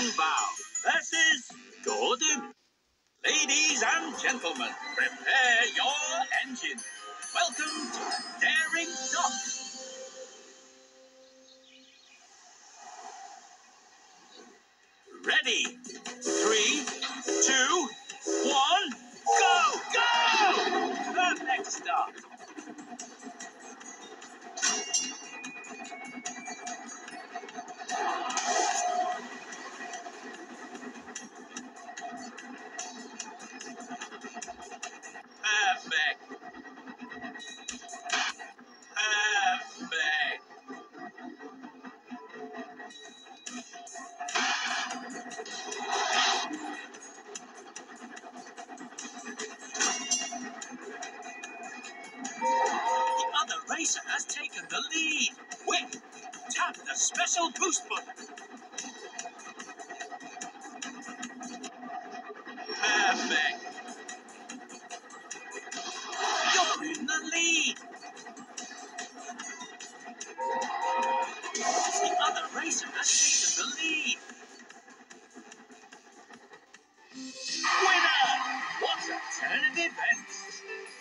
Long bow. This is good. Ladies and gentlemen, prepare your engine. Welcome to Daring Ducks. Ready? 3, 2, 1, go! Go! Perfect start. Perfect. Perfect. The other racer has taken the lead. Quick, tap the special boost button. Perfect. You're in the lead. The other racer has taken the lead. Winner! What a turn of events!